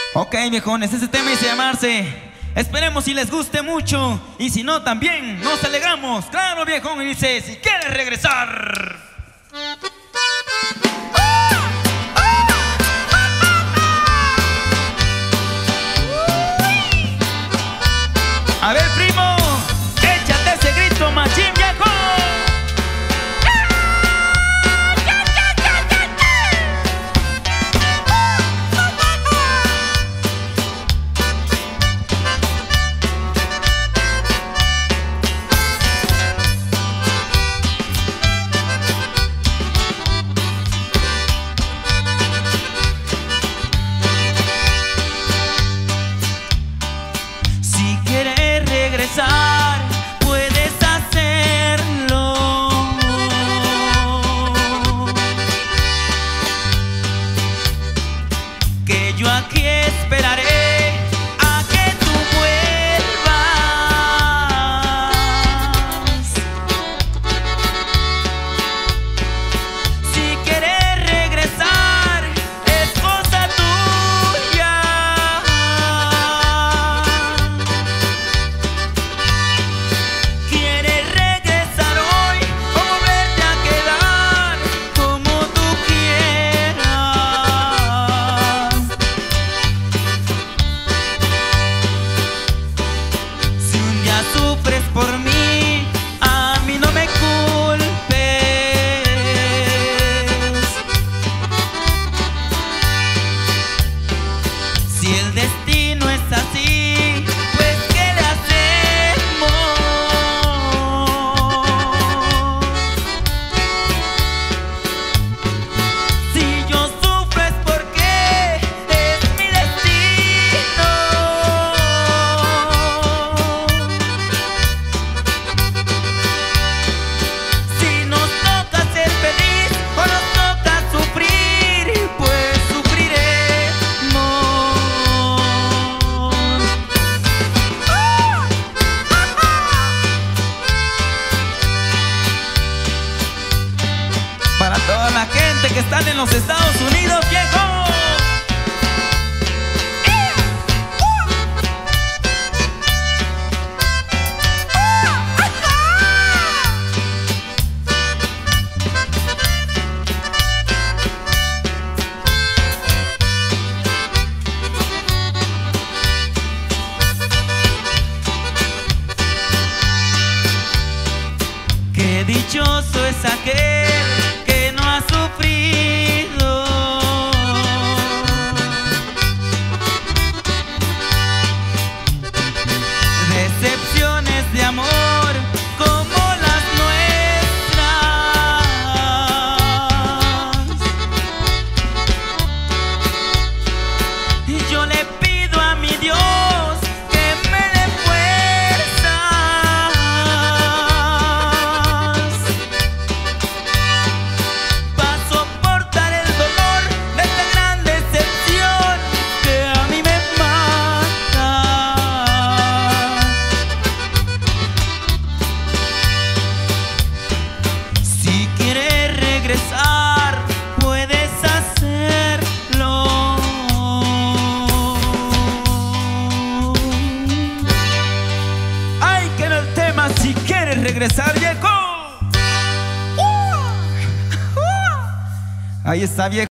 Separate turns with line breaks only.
Ok, viejones, ese tema dice llamarse. Esperemos si les guste mucho. Y si no, también nos alegramos. Claro, viejón, y dice: si quieres regresar. A ver, primo, échate ese grito machín, viejo. Puedes hacerlo, que yo aquí esperaré a que tú vuelvas. Si quieres regresar es cosa tuya. Sufres por mí, a mí no me culpes. Si el destino es así, pues ¿qué le hacemos? Si yo sufro es porque es mi destino. Para toda la gente que está en los Estados Unidos, viejo. Qué dichoso es aquel que no ha sufrido. Decepciones de amor como las nuestras. Y yo le pido a mi Dios que me dé puedes hacerlo. Ay, que no el tema, si quieres regresar, viejo. Ahí está, viejo.